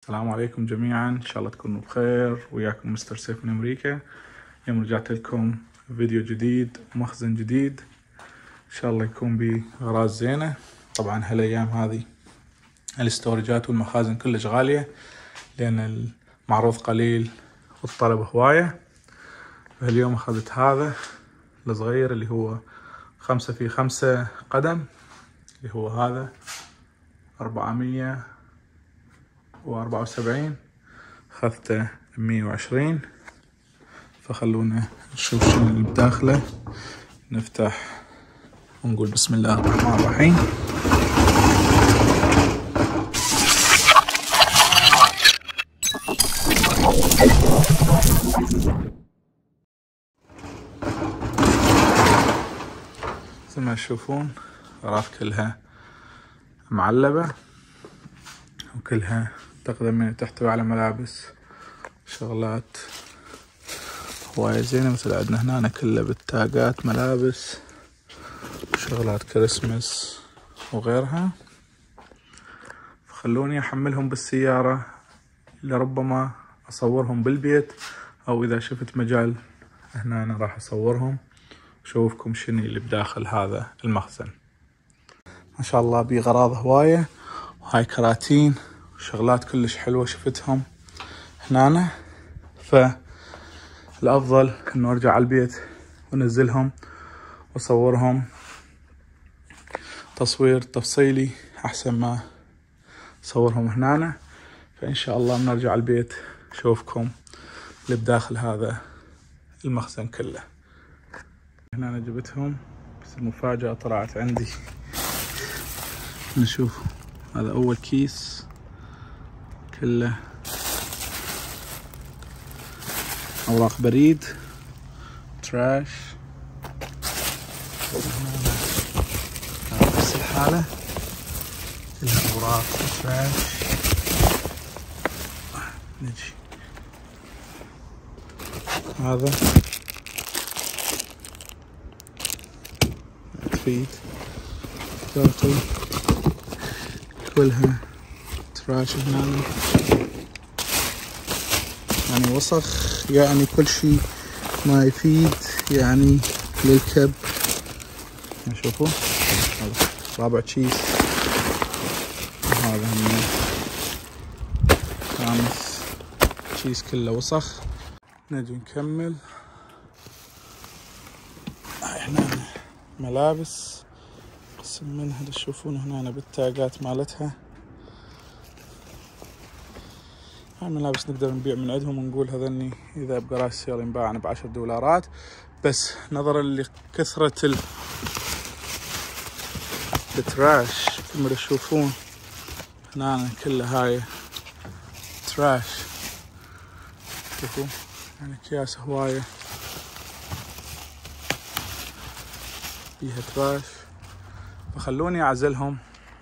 السلام عليكم جميعا، ان شاء الله تكونوا بخير. وياكم مستر سيف من امريكا. اليوم رجعت لكم فيديو جديد ومخزن جديد، ان شاء الله يكون بغراض زينة. طبعا هالايام هذه الاستورجات والمخازن كلش غالية لان المعروض قليل والطلب هواية. فاليوم اخذت هذا الصغير اللي هو 5x5 قدم، اللي هو هذا 474، اخذته 120. فخلونا نشوف شنو اللي بداخله. نفتح ونقول بسم الله الرحمن الرحيم. زي ما تشوفون غراف كلها معلبة وكلها تقدم تحتوي على ملابس شغلات هواية زينة. مثل عندنا هنا كله بالتاجات ملابس وشغلات كريسمس وغيرها. فخلوني احملهم بالسيارة لربما اصورهم بالبيت، او اذا شفت مجال هنا أنا راح اصورهم واشوفكم شنو اللي بداخل هذا المخزن. ما شاء الله بيه غراض هواية، وهاي كراتين وشغلات كلش حلوة شفتهم هنا. فالافضل انه ارجع على البيت وانزلهم واصورهم تصوير تفصيلي احسن ما اصورهم هنا. فان شاء الله بنرجع على البيت اشوفكم اللي بداخل هذا المخزن كله. هنا أنا جبتهم بس المفاجأة طلعت عندي. نشوف هذا اول كيس كله اوراق بريد تراش، نفس الحالة كلها اوراق تراش. نجي هذا تفيد تعطي كلها تراش هنا، يعني وسخ، يعني كل شيء ما يفيد يعني للكب. شوفوا هذا رابع كيس، وهذا هم خامس كيس كله وسخ. نجي نكمل. هنا ملابس قسم منها اللي تشوفون هنا بالتاجات مالتها. هاي ملابس نقدر نبيع من عندهم ونقول هذني اذا بقراش السيارة ينباعن ب$10، بس نظرا لكثرة التراش كما تشوفون هنا كلها هاي تراش. شوفوا يعني اكياس هواية فيها تراش. فخلوني اعزل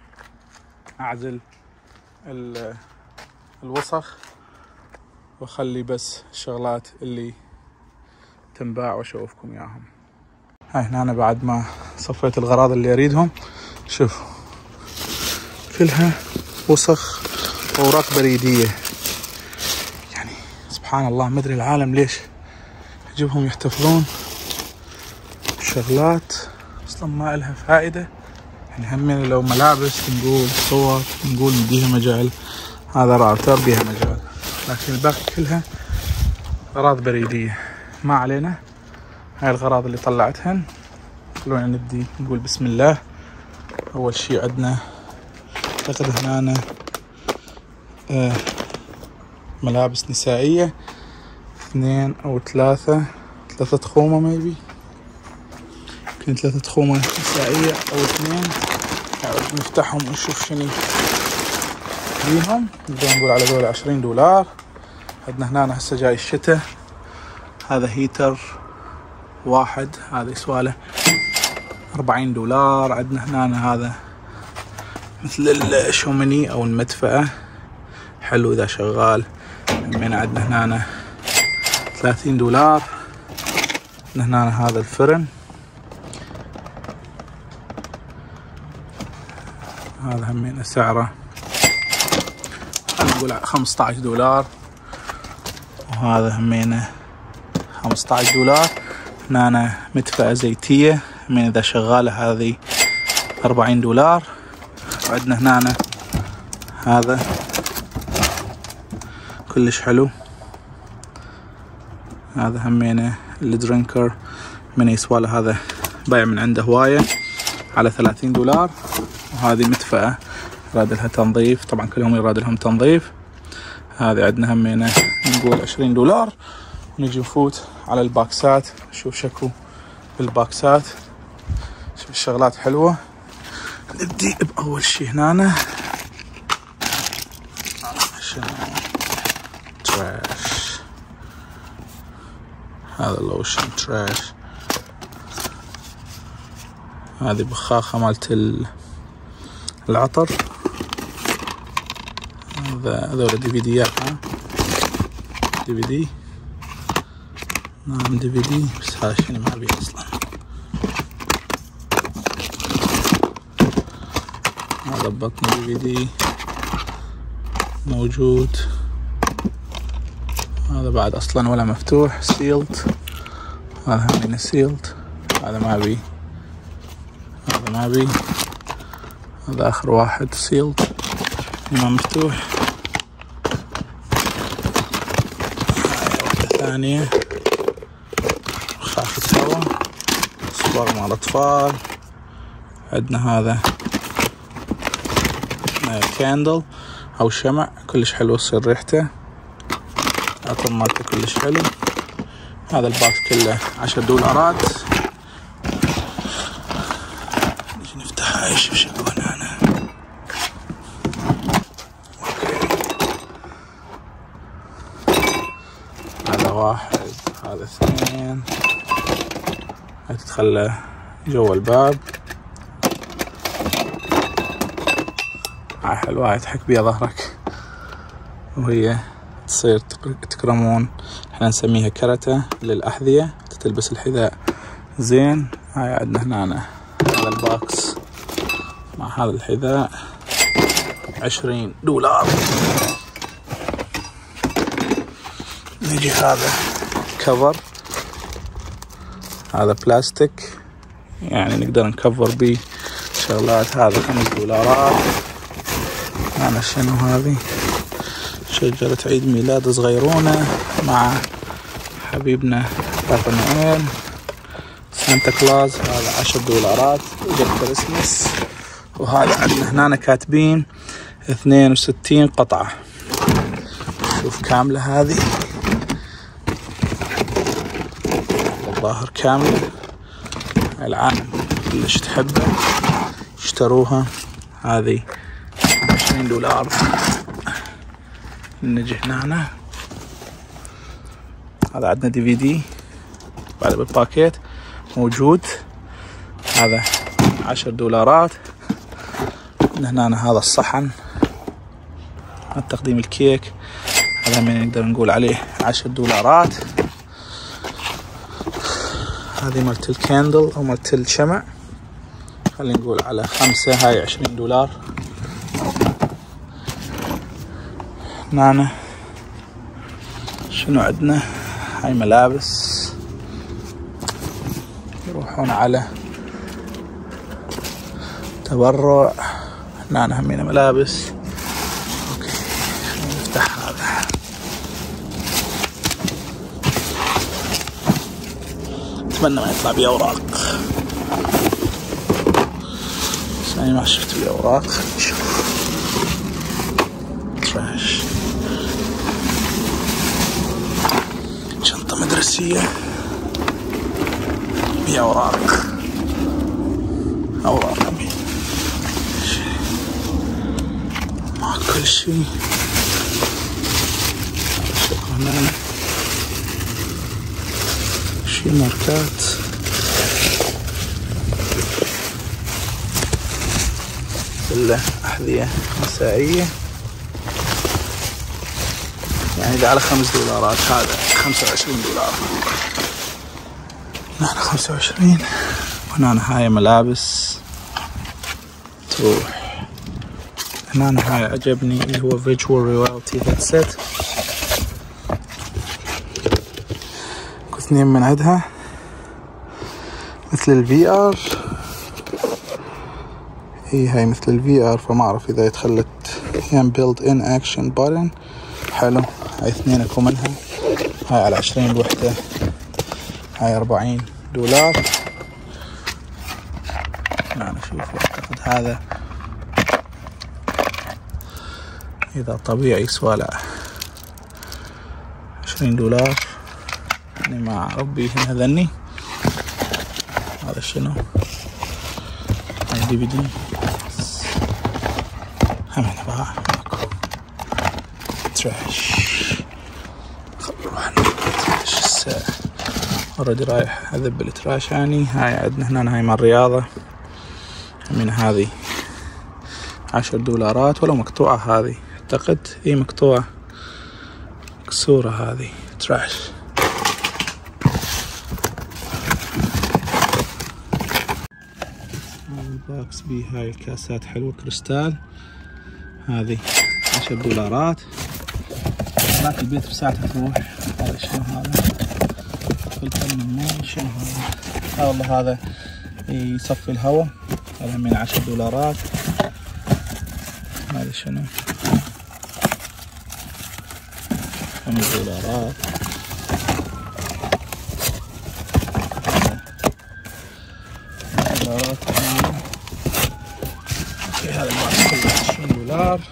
الوسخ واخلي بس الشغلات اللي تنباع واشوفكم اياهم. هاي هنا أنا بعد ما صفيت الغراض اللي اريدهم، شوفوا كلها وسخ واوراق بريدية. يعني سبحان الله، ما ادري العالم ليش يجيبهم يحتفظون شغلات اصلا ما لها فائدة. يعني همين لو ملابس نقول صور نقول نديها مجال، هذا راوتر بيها مجال، لكن الباقي كلها أغراض بريدية. ما علينا، هاي الغراض اللي طلعتهن. خلونا نبدي نقول بسم الله. أول شي عندنا أعتقد هنا ملابس نسائية 2 أو 3 خومة ميبي، يمكن 3 خومة نسائية أو 2. نفتحهم ونشوف شنو فيهم. نقدر نقول على دول $20. عندنا هنا هسه جاي الشتاء، هذا هيتر واحد هذا يسواله $40. عندنا هنا هذا مثل الشومني او المدفأة، حلو اذا شغال. من عندنا هنا $30. هنا هذا الفرن، هذا همين سعره نقول 15 دولار، وهذا همينه 15 دولار. هنا مدفأة زيتية من إذا شغالة هذه 40 دولار. وعندنا هنا هذا كلش حلو، هذا همينه الدرينكر من يسواله، هذا بايع من عنده هواية على 30 دولار. وهذه مدفأة يراد لها تنظيف، طبعا كلهم يراد لهم تنظيف. هذه عندنا همينه نقول 20 دولار. ونجي نفوت على الباكسات، نشوف شكو بالباكسات. شوف الشغلات حلوة. نبدي بأول شي هنا تراش، هذا لوشن تراش. هذه بخاخة مالت العطر. هذول ديفيديات، DVD. نعم DVD، بس هذا شنو ما أبيه أصلا. هذا بطن DVD موجود. هذا بعد أصلا ولا مفتوح، سيلد. هذا همينه سيلد، هذا ما أبيه، هذا ما أبيه. هذا آخر واحد سيلد ما مفتوح. هاي واحدة ثانية خافة هوا، صور مال أطفال. عندنا هذا كاندل أو شمع، كلش حلو تصير ريحته، العطر مالته كلش حلو. هذا الباكس كله 10 دولارات. نجي نفتحها نشوف شكو هنا. هذا واحد، هذا اثنين. هاي تدخله جوا الباب. هاي حلوة، هاي تحك بيها ظهرك وهي تصير تكرمون. احنا نسميها كرتة للأحذية، تلبس الحذاء زين. هاي عندنا هنا هذا الباكس مع هذا الحذاء 20 دولار. نجي هذا كفر، هذا بلاستيك يعني نقدر نكفر بيه شغلات. هذا 5 دولارات. أنا شنو هذه؟ شجرة عيد ميلاد صغيرونة مع حبيبنا بابا نويل سانتا كلاus. هذا 10 دولارات جب كريسمس. وهذا عندنا هنا كاتبين 62 قطعة. شوف كاملة هذه، الظاهر كاملة. العالم كلش تحبه اشتروها. هذه 20 دولار. نجي هنا، هذا عندنا DVD بعد بالباكيت موجود. هذا 10 دولارات. هنا هذا الصحن تقديم الكيك، هذا من نقدر نقول عليه 10 دولارات. هذه مالت الكاندل أو مالت الشمع، خلينا نقول على 5. هاي 20 دولار. هنا شنو عندنا؟ هاي ملابس يروحون على تبرع. هنا همينه ملابس. اوكي نفتح هذا. اتمنى ما يطلع بي اوراق، بس انا ما شفت بي اوراق. نشوف تراش، شنطة مدرسية بي اوراق. اوراق مع كل شيء. هنا شي ماركات. كله أحذية مسائية يعني إذا على 5 دولارات. هذا 25 دولار. هنا 25. وهنا هاي ملابس تروح هنا هاي عجبني اللي هو Virtual Reality Headset، اثنين من عندها مثل الفي ار. هاي مثل الفي ار، فما اعرف اذا يتخلت يعني built in action button. حلو، هاي اثنين اكو منها. هاي على 20 الوحدة، هاي $40. أنا أشوف أعتقد هذا إذا طبيعي يسوى له $20. يعني ما أعرف بيهن هذني. هذا شنو؟ هاي DVD همين بقى ماكو تراش. خلونا نروح تراش الساعة اوريدي رايح اذب التراش. يعني هاي عندنا هنا هاي مال الرياضة من هذه $10 ولو مقطوعة. هذه اعتقد هي مقطوعة كسورة. هذه تراش. الباكس بي هاي الكاسات حلوة كريستال. هذه $10. هناك البيت بساعتها تروح. هذا شنو هذا؟ فلتر من الماء. شنو هذا؟ والله هذا يصفي الهواء. هذا من $10. هذا شنو؟ $5. هذا الباكس كله $20.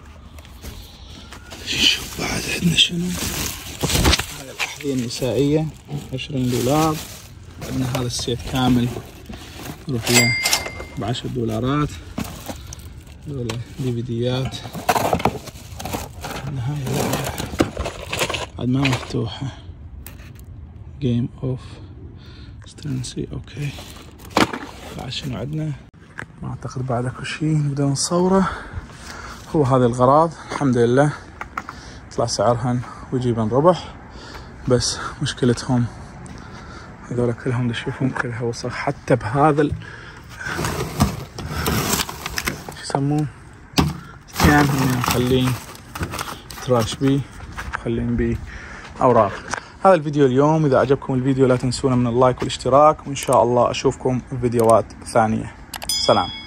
شوف بعد عندنا شنو. هذا الأحذية النسائية $20. عندنا هذا السيت كامل يروح له $10. هذول ديفيديات. عندنا هاي اللعبة بعد ما مفتوحة جيم اوف سترنسي. اوكي بعد شنو عندنا؟ ما اعتقد بعد اكو شي نبدأ نصوره. هو هذه الغراض الحمد لله يطلع سعرهن ويجيبن ربح، بس مشكلتهم هذول كلهم تشوفون كلها وسخ. حتى بهذا شو يسموه كان مخلين تراش بيه، مخلين بيه اوراق. هذا الفيديو اليوم. اذا عجبكم الفيديو لا تنسونا من اللايك والاشتراك، وان شاء الله اشوفكم في فيديوهات ثانية. سلام.